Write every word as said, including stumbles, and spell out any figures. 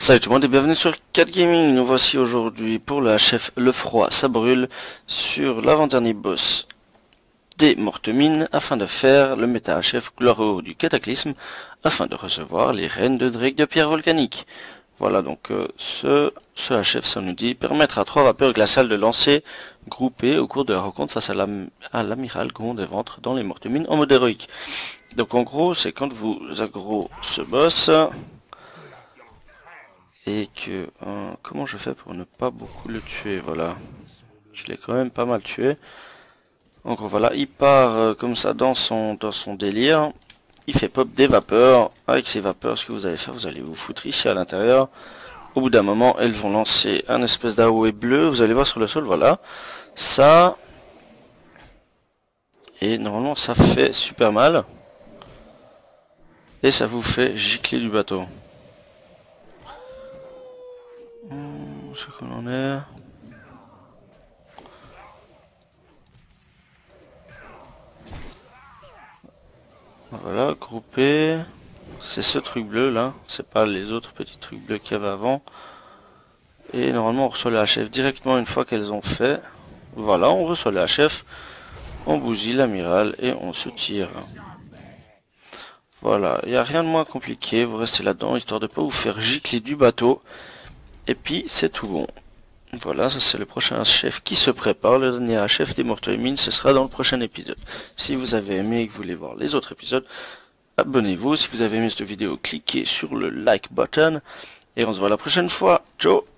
Salut tout le monde et bienvenue sur quatre Gaming. Nous voici aujourd'hui pour le H F Le Froid ça brûle sur l'avant-dernier boss des Mortemines afin de faire le méta H F glorieux du Cataclysme afin de recevoir les reines de Drake de pierre volcanique. Voilà donc euh, ce, ce H F, ça nous dit permettre à trois vapeurs glaciales de lancer groupées au cours de la rencontre face à l'amiral Gond des Ventres dans les Mortemines en mode héroïque. Donc en gros c'est quand vous aggro ce boss et que euh, comment je fais pour ne pas beaucoup le tuer. Voilà, je l'ai quand même pas mal tué. En gros voilà, il part euh, comme ça dans son dans son délire, il fait pop des vapeurs. Avec ces vapeurs, ce que vous allez faire, vous allez vous foutre ici à l'intérieur. Au bout d'un moment, elles vont lancer un espèce d'A O E bleu, vous allez voir sur le sol, voilà ça, et normalement ça fait super mal et ça vous fait gicler du bateau. Hum, ce qu'on en est. Voilà, groupé. C'est ce truc bleu là, c'est pas les autres petits trucs bleus qu'il y avait avant. Et normalement on reçoit le H F directement une fois qu'elles ont fait. Voilà, on reçoit le H F, on bousille l'amiral et on se tire. Voilà, il n'y a rien de moins compliqué, vous restez là-dedans histoire de pas vous faire gicler du bateau. Et puis c'est tout bon. Voilà, ça c'est le prochain H F qui se prépare, le dernier H F des Mortemines, ce sera dans le prochain épisode. Si vous avez aimé et que vous voulez voir les autres épisodes, abonnez-vous. Si vous avez aimé cette vidéo, cliquez sur le like button. Et on se voit la prochaine fois. Ciao!